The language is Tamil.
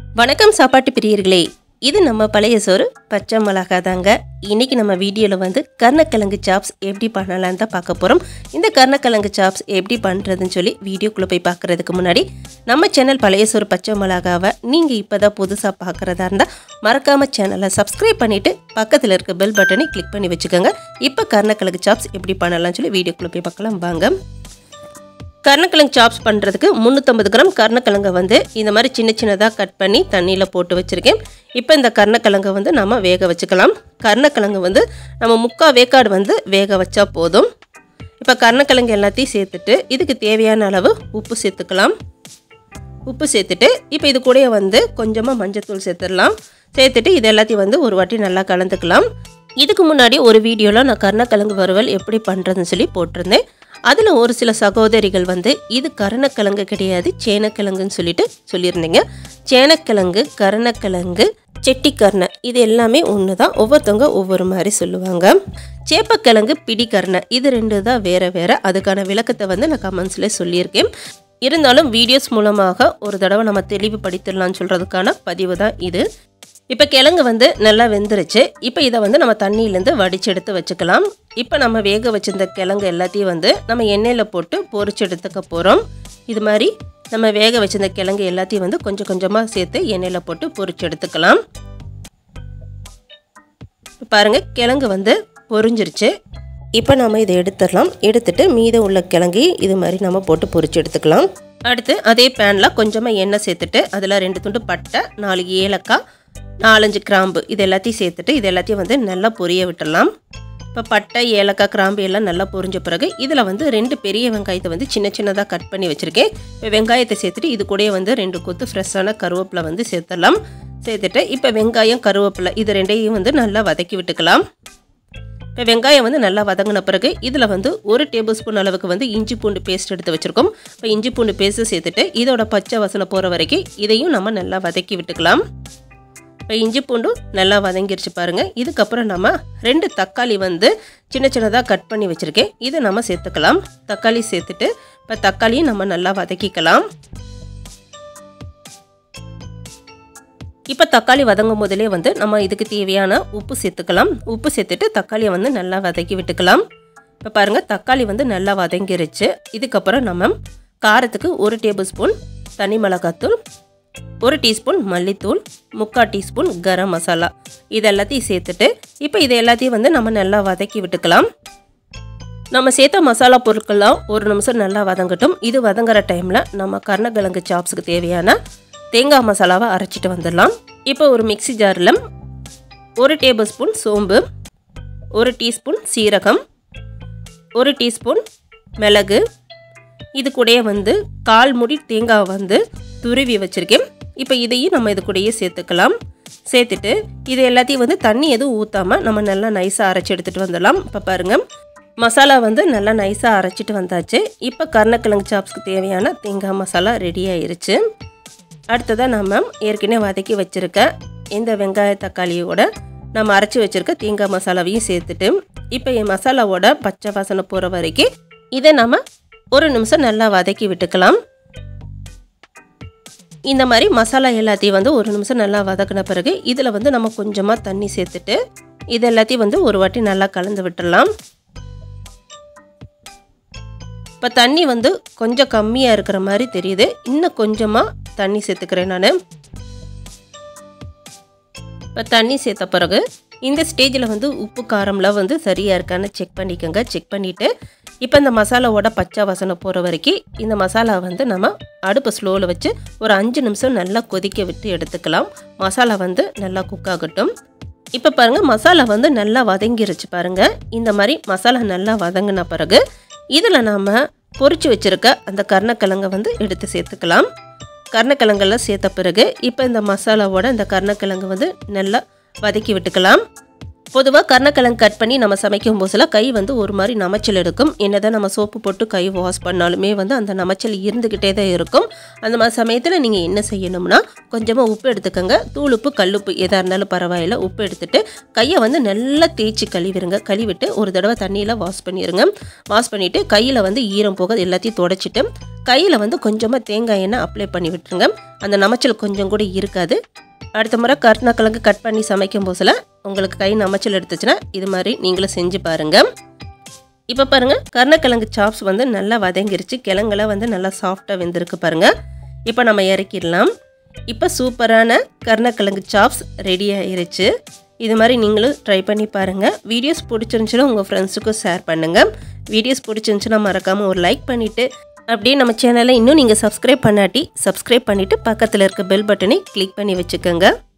வணக்கம் சாப்பாட்டு பிரியர்களே, இது நம்ம பழையசோறு பச்சைமொளகா தாங்க. இன்றைக்கி நம்ம வீடியோவில் வந்து கருணக்கிழங்கு சாப்ஸ் எப்படி பண்ணலான்னு தான் பார்க்க போகிறோம். இந்த கருணக்கிழங்கு சாப்ஸ் எப்படி பண்ணுறதுன்னு சொல்லி வீடியோக்குள்ளே போய் பார்க்குறதுக்கு முன்னாடி நம்ம சேனல் பழையசோறு பச்சைமொளகாவை நீங்கள் இப்போ தான் புதுசாக பார்க்குறதா இருந்தால் மறக்காமல் சேனலை சப்ஸ்கிரைப் பண்ணிவிட்டு பக்கத்தில் இருக்க பெல் பட்டனை கிளிக் பண்ணி வச்சுக்கோங்க. இப்போ கருணக்கிழங்கு சாப்ஸ் எப்படி பண்ணலாம்னு சொல்லி வீடியோக்குள்ளே போய் பார்க்கலாம் வாங்க. கருணக்கிழங்கு சாப்ஸ் பண்ணுறதுக்கு 350 கிராம் கருணக்கிழங்கை வந்து இந்த மாதிரி சின்ன சின்னதாக கட் பண்ணி தண்ணியில் போட்டு வச்சுருக்கேன். இப்போ இந்த கருணக்கிழங்கை வந்து நம்ம வேக வச்சுக்கலாம். கருணக்கிழங்கு வந்து நம்ம 3/4 வேக்காடு வந்து வேக வச்சா போதும். இப்போ கருணக்கிழங்கு எல்லாத்தையும் சேர்த்துட்டு இதுக்கு தேவையான அளவு உப்பு சேர்த்துக்கலாம். உப்பு சேர்த்துட்டு இப்போ இது கூட வந்து கொஞ்சமாக மஞ்சத்தூள் சேர்த்துடலாம். சேர்த்துட்டு இது எல்லாத்தையும் வந்து ஒரு வாட்டி நல்லா கலந்துக்கலாம். இதுக்கு முன்னாடி ஒரு வீடியோவில் நான் கருணக்கிழங்கு வறுவல் எப்படி பண்ணுறதுன்னு சொல்லி போட்டிருந்தேன். அதில் ஒரு சில சகோதரிகள் வந்து இது கருணக்கிழங்கு கிடையாது சேனக்கிழங்குன்னு சொல்லியிருந்தீங்க. சேனக்கிழங்கு, கருணக்கிழங்கு, செட்டிக்கருணை இது எல்லாமே ஒன்று தான். ஒவ்வொருத்தவங்க ஒவ்வொரு மாதிரி சொல்லுவாங்க. சேப்பக்கிழங்கு, பிடிக்கருணை இது 2 தான் வேறு வேறு. அதுக்கான விளக்கத்தை வந்து நான் கமெண்ட்ஸில் சொல்லியிருக்கேன். இருந்தாலும் வீடியோஸ் மூலமாக ஒரு தடவை நம்ம தெளிவுபடுத்திடலான்னு சொல்கிறதுக்கான பதிவு தான் இது. இப்போ கிழங்கு வந்து நல்லா வெந்துருச்சு. இப்போ இதை வந்து நம்ம தண்ணியிலேருந்து வடிச்செடுத்து வச்சுக்கலாம். இப்போ நம்ம வேக வச்சிருந்த கிழங்கு எல்லாத்தையும் வந்து நம்ம எண்ணெயில் போட்டு பொரிச்சு எடுத்துக்க போகிறோம். இது மாதிரி நம்ம வேக வச்சிருந்த கிழங்கு எல்லாத்தையும் வந்து கொஞ்சம் கொஞ்சமாக சேர்த்து எண்ணெயில் போட்டு பொரிச்சு எடுத்துக்கலாம். பாருங்கள், கிழங்கு வந்து பொரிஞ்சிருச்சு. இப்போ நம்ம இதை எடுத்துடலாம். எடுத்துட்டு மீதம் உள்ள கிழங்கு இது மாதிரி நம்ம போட்டு பொரிச்சு எடுத்துக்கலாம். அடுத்து அதே பேனில் கொஞ்சமாக எண்ணெய் சேர்த்துட்டு அதில் 2 துண்டு பட்டை, 4 ஏலக்காய், 4-5 கிராம்பு இது எல்லாத்தையும் சேர்த்துட்டு இது எல்லாத்தையும் வந்து நல்லா பொரிய விட்டுடலாம். இப்போ பட்டை, ஏலக்காய், கிராம்பு எல்லாம் நல்லா பொரிஞ்ச பிறகு இதில் வந்து 2 பெரிய வெங்காயத்தை வந்து சின்ன சின்னதாக கட் பண்ணி வச்சுருக்கேன். இப்போ வெங்காயத்தை சேர்த்துட்டு இது கூட வந்து 2 கொத்து ஃப்ரெஷ்ஷான கருவேப்பிலை வந்து சேர்த்துடலாம். சேர்த்துட்டு இப்போ வெங்காயம், கருவேப்பிலை இது 2ஐயும் வந்து நல்லா வதக்கி விட்டுக்கலாம். இப்போ வெங்காயம் வந்து நல்லா வதங்கின பிறகு இதில் வந்து 1 டேபிள் ஸ்பூன் அளவுக்கு வந்து இஞ்சி பூண்டு பேஸ்ட் எடுத்து வச்சுருக்கோம். இப்போ இஞ்சி பூண்டு பேஸ்ட்டு சேர்த்துட்டு இதோட பச்சை வாசனை போகிற வரைக்கும் இதையும் நம்ம நல்லா வதக்கி விட்டுக்கலாம். இப்போ இஞ்சி பூண்டும் நல்லா வதங்கிருச்சு பாருங்கள். இதுக்கப்புறம் நம்ம 2 தக்காளி வந்து சின்ன சின்னதாக கட் பண்ணி வச்சுருக்கேன். இதை நம்ம சேர்த்துக்கலாம். தக்காளி சேர்த்துட்டு இப்போ தக்காளியும் நம்ம நல்லா வதக்கிக்கலாம். இப்போ தக்காளி வதங்கும் போதிலே வந்து நம்ம இதுக்கு தேவையான உப்பு சேர்த்துக்கலாம். உப்பு சேர்த்துட்டு தக்காளியை வந்து நல்லா வதக்கி விட்டுக்கலாம். இப்போ பாருங்கள், தக்காளி வந்து நல்லா வதங்கிருச்சு. இதுக்கப்புறம் நம்ம காரத்துக்கு 1 டேபிள் ஸ்பூன் தனி மிளகாத்தூள், 1 டீஸ்பூன் மல்லித்தூள், 3/4 டீஸ்பூன் கரம் மசாலா இது எல்லாத்தையும் சேர்த்துட்டு இப்போ இது எல்லாத்தையும் வந்து நம்ம நல்லா வதக்கி விட்டுக்கலாம். நம்ம சேர்த்த மசாலா பொருட்கள்லாம் 1 நிமிஷம் நல்லா வதங்கட்டும். இது வதங்குற டைமில் நம்ம கருணக்கிழங்கு சாப்ஸுக்கு தேவையான தேங்காய் மசாலாவை அரைச்சிட்டு வந்துடலாம். இப்போ ஒரு மிக்ஸி ஜாரில் 1 டேபிள் ஸ்பூன் சோம்பு, 1 டீஸ்பூன் சீரகம், 1 டீஸ்பூன் மிளகு, இது கூடயே வந்து 1/4 மூடி தேங்காய் வந்து துருவி வச்சுருக்கேன். இப்போ இதையும் நம்ம இது கூடயே சேர்த்துக்கலாம். சேர்த்துட்டு இது எல்லாத்தையும் வந்து தண்ணி எதுவும் ஊற்றாமல் நம்ம நல்லா நைஸாக அரைச்சி எடுத்துகிட்டு வந்துடலாம். இப்போ பாருங்கள், மசாலா வந்து நல்லா நைஸாக அரைச்சிட்டு வந்தாச்சு. இப்போ கருணக்கிழங்கு சாப்ஸ்க்கு தேவையான தேங்காய் மசாலா ரெடி ஆயிருச்சு. அடுத்ததாக நம்ம ஏற்கனவே வதக்கி வச்சுருக்க இந்த வெங்காய தக்காளியோட நம்ம அரைச்சி வச்சுருக்க தேங்காய் மசாலாவையும் சேர்த்துட்டு இப்போ என் மசாலாவோட பச்சை வாசனை போகிற வரைக்கும் இதை நம்ம 1 நிமிஷம் நல்லா வதக்கி விட்டுக்கலாம். இந்த மாதிரி மசாலா எல்லாத்தையும் வந்து 1 நிமிஷம் நல்லா வதக்கின பிறகு இதில் வந்து நம்ம கொஞ்சமாக தண்ணி சேர்த்துட்டு இது எல்லாத்தையும் வந்து ஒரு வாட்டி நல்லா கலந்து விட்டுடலாம். இப்போ தண்ணி வந்து கொஞ்சம் கம்மியாக இருக்கிற மாதிரி தெரியுது. இன்னும் கொஞ்சமாக தண்ணி சேர்த்துக்கிறேன் நான். இப்போ தண்ணி சேர்த்த பிறகு இந்த ஸ்டேஜில் வந்து உப்பு காரம்லாம் வந்து சரியாக இருக்கான்னு செக் பண்ணிக்கோங்க. செக் பண்ணிவிட்டு இப்போ இந்த மசாலாவோட பச்சை வாசனை போகிற வரைக்கும் இந்த மசாலா வந்து நம்ம அடுப்பு ஸ்லோவில் வச்சு ஒரு 5 நிமிஷம் நல்லா கொதிக்க விட்டு எடுத்துக்கலாம். மசாலா வந்து நல்லா குக் ஆகட்டும். இப்போ பாருங்கள், மசாலா வந்து நல்லா வதங்கிருச்சு பாருங்கள். இந்த மாதிரி மசாலா நல்லா வதங்கின பிறகு இதில் நாம் பொரிச்சு வச்சுருக்க அந்த கருணக்கிழங்கை வந்து எடுத்து சேர்த்துக்கலாம். கருணக்கிழங்கெல்லாம் சேர்த்த பிறகு இப்போ இந்த மசாலாவோட இந்த கருணக்கிழங்கு வந்து நல்லா வதக்கி விட்டுக்கலாம். பொதுவாக கருணக்கிழங்கு கட் பண்ணி நம்ம சமைக்கும் போதெல்லாம் கை வந்து ஒரு மாதிரி நமைச்சல் எடுக்கும். என்னதான் நம்ம சோப்பு போட்டு கை வாஷ் பண்ணாலுமே வந்து அந்த நமைச்சல் இருந்துக்கிட்டே தான் இருக்கும். அந்த மாதிரி சமயத்தில் நீங்கள் என்ன செய்யணும்னா கொஞ்சமாக உப்பு எடுத்துக்கோங்க. தூளுப்பு கல்லுப்பு எதாக இருந்தாலும் பரவாயில்ல. உப்பு எடுத்துகிட்டு கையை வந்து நல்லா தேய்ச்சி கழுவிடுங்க. கழுவிட்டு ஒரு தடவை தண்ணியில் வாஷ் பண்ணிடுங்க. வாஷ் பண்ணிவிட்டு கையில் வந்து ஈரம் போக எல்லாத்தையும் துடைச்சிட்டு கையில் வந்து கொஞ்சமாக தேங்காய் எண்ணெய் அப்ளை பண்ணி விட்டுருங்க. அந்த நமைச்சல் கொஞ்சம் கூட இருக்காது. அடுத்த முறை கருணக்கிழங்கு கட் பண்ணி சமைக்கும் போதில் உங்களுக்கு கை நமைச்சல் எடுத்துச்சுன்னா இது மாதிரி நீங்களும் செஞ்சு பாருங்கள். இப்போ பாருங்கள் கருணக்கிழங்கு சாப்ஸ் வந்து நல்லா வதங்கிருச்சு. கிழங்கெல்லாம் வந்து நல்லா சாஃப்டாக வெந்திருக்கு பாருங்கள். இப்போ நம்ம இறக்கிடலாம். இப்போ சூப்பரான கருணக்கிழங்கு சாப்ஸ் ரெடி ஆயிருச்சு. இது மாதிரி நீங்களும் ட்ரை பண்ணி பாருங்கள். வீடியோஸ் பிடிச்சிருந்துச்சுன்னா உங்கள் ஃப்ரெண்ட்ஸுக்கும் ஷேர் பண்ணுங்கள். வீடியோஸ் பிடிச்சிருந்துச்சுன்னா மறக்காமல் ஒரு லைக் பண்ணிவிட்டு அப்படியே நம்ம சேனலை இன்னும் நீங்கள் சப்ஸ்கிரைப் பண்ணாட்டி சப்ஸ்கிரைப் பண்ணிவிட்டு பக்கத்தில் இருக்க பெல் பட்டனை கிளிக் பண்ணி வச்சுக்கோங்க.